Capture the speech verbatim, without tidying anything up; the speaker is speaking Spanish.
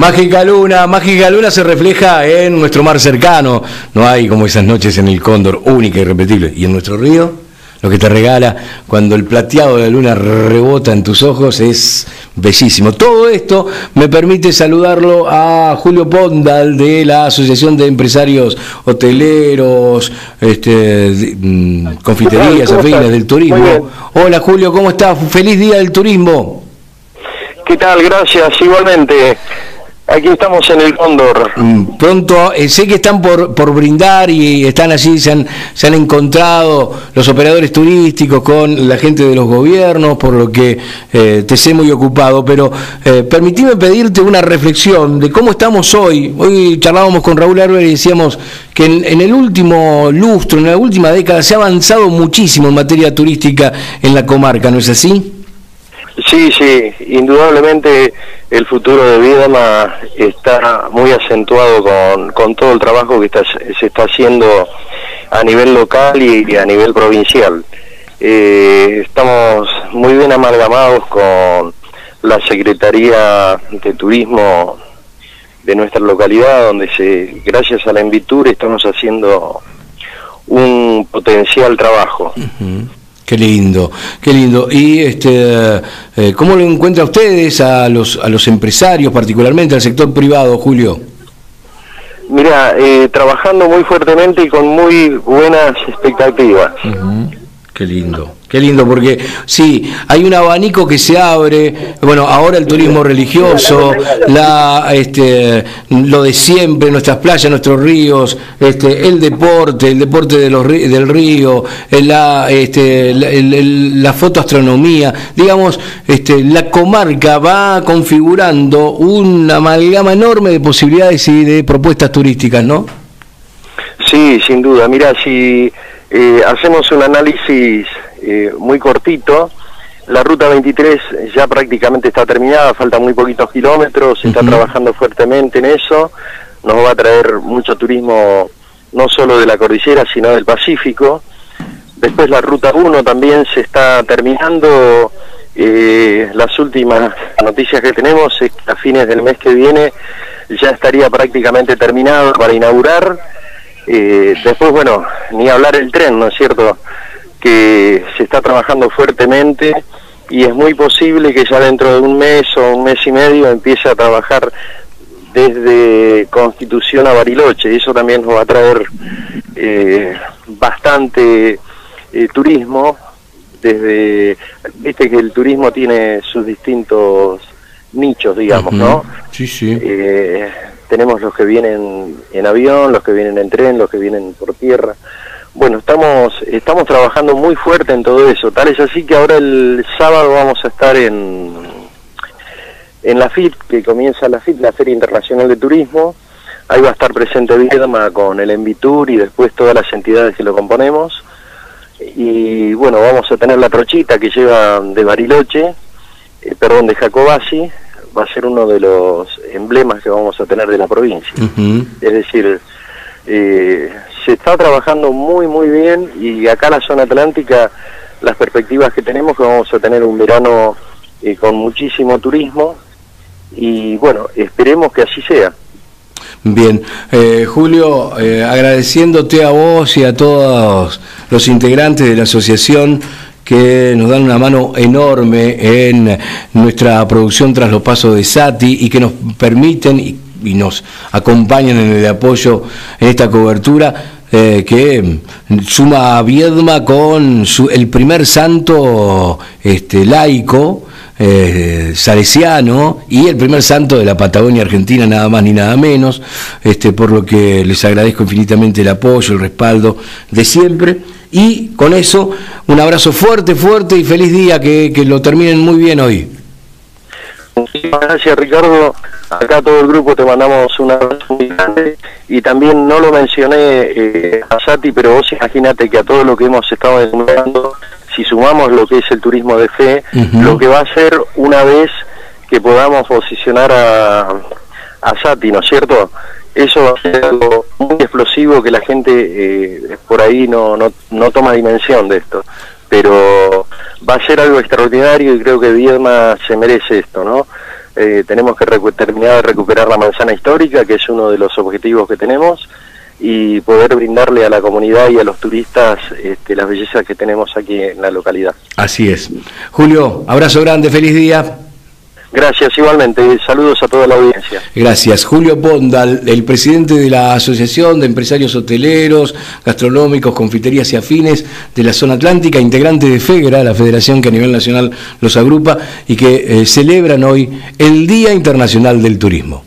Mágica Luna, Mágica Luna se refleja en nuestro mar cercano. No hay como esas noches en el Cóndor, única y irrepetible. Y en nuestro río, lo que te regala cuando el plateado de la luna rebota en tus ojos es bellísimo. Todo esto me permite saludarlo a Julio Pondal de la Asociación de Empresarios Hoteleros, este, de, confiterías, afines del turismo. Hola Julio, ¿cómo estás? Feliz día del turismo. ¿Qué tal? Gracias, igualmente. Aquí estamos en el Cóndor. Pronto, eh, sé que están por, por brindar y están allí, se han, se han encontrado los operadores turísticos con la gente de los gobiernos, por lo que eh, te sé muy ocupado, pero eh, permitime pedirte una reflexión de cómo estamos hoy. Hoy charlábamos con Raúl Herber y decíamos que en, en el último lustro, en la última década, se ha avanzado muchísimo en materia turística en la comarca, ¿no es así? Sí, sí, indudablemente el futuro de Viedma está muy acentuado con, con todo el trabajo que está, se está haciendo a nivel local y, y a nivel provincial. Eh, estamos muy bien amalgamados con la Secretaría de Turismo de nuestra localidad, donde se, gracias a la Envitur estamos haciendo un potencial trabajo. Uh-huh. Qué lindo, qué lindo. Y este, eh, ¿cómo lo encuentran ustedes a los a los empresarios, particularmente al sector privado, Julio? Mira, eh, trabajando muy fuertemente y con muy buenas expectativas. Uh-huh. Qué lindo, qué lindo, porque sí, hay un abanico que se abre. Bueno, ahora el turismo religioso, la este lo de siempre, nuestras playas, nuestros ríos, este el deporte, el deporte de los del río, la este la, el, el, la fotoastronomía, digamos, este la comarca va configurando una amalgama enorme de posibilidades y de propuestas turísticas, ¿no? Sí, sin duda. Mira, si Eh, hacemos un análisis eh, muy cortito, la ruta veintitrés ya prácticamente está terminada, faltan muy poquitos kilómetros, se está uh-huh. trabajando fuertemente en eso, nos va a traer mucho turismo no solo de la cordillera sino del Pacífico. Después la ruta uno también se está terminando, eh, las últimas noticias que tenemos es que a fines del mes que viene ya estaría prácticamente terminado para inaugurar. Eh, después, bueno, ni hablar el tren, ¿no es cierto?, que se está trabajando fuertemente y es muy posible que ya dentro de un mes o un mes y medio empiece a trabajar desde Constitución a Bariloche, y eso también nos va a traer eh, bastante eh, turismo. Desde, viste que el turismo tiene sus distintos nichos, digamos, uh-huh. ¿no? Sí, sí. Eh, tenemos los que vienen en avión, los que vienen en tren, los que vienen por tierra. Bueno, estamos estamos trabajando muy fuerte en todo eso. Tal es así que ahora el sábado vamos a estar en en la F I T, que comienza la F I T, la Feria Internacional de Turismo. Ahí va a estar presente Viedma con el Envitur y después todas las entidades que lo componemos. Y bueno, vamos a tener la trochita que lleva de Bariloche, eh, perdón, de Jacobasi. Va a ser uno de los emblemas que vamos a tener de la provincia. Uh-huh. Es decir, eh, se está trabajando muy muy bien, y acá en la zona atlántica las perspectivas que tenemos que vamos a tener un verano eh, con muchísimo turismo, y bueno, esperemos que así sea. Bien, eh, Julio, eh, agradeciéndote a vos y a todos los integrantes de la asociación que nos dan una mano enorme en nuestra producción tras los pasos de Sati y que nos permiten y, y nos acompañan en el apoyo en esta cobertura eh, que suma a Viedma con su, el primer santo este, laico eh, salesiano y el primer santo de la Patagonia Argentina, nada más ni nada menos, este, por lo que les agradezco infinitamente el apoyo, el respaldo de siempre. Y con eso, un abrazo fuerte, fuerte y feliz día, que, que lo terminen muy bien hoy. Muchísimas gracias, Ricardo. Acá todo el grupo te mandamos un abrazo muy grande, y también no lo mencioné eh, a Sati, pero vos imaginate que a todo lo que hemos estado enumerando, si sumamos lo que es el turismo de fe, uh-huh. lo que va a ser una vez que podamos posicionar a, a Sati, ¿no es cierto?, eso va a ser algo muy explosivo que la gente eh, por ahí no, no, no toma dimensión de esto, pero va a ser algo extraordinario y creo que Viedma se merece esto, ¿no? eh, tenemos que terminar de recuperar la manzana histórica, que es uno de los objetivos que tenemos, y poder brindarle a la comunidad y a los turistas este, las bellezas que tenemos aquí en la localidad. Así es. Julio, abrazo grande, feliz día. Gracias, igualmente. Saludos a toda la audiencia. Gracias. Julio Pondal, el presidente de la Asociación de Empresarios Hoteleros, Gastronómicos, Confiterías y Afines de la Zona Atlántica, integrante de FEGRA, la federación que a nivel nacional los agrupa y que eh, celebran hoy el Día Internacional del Turismo.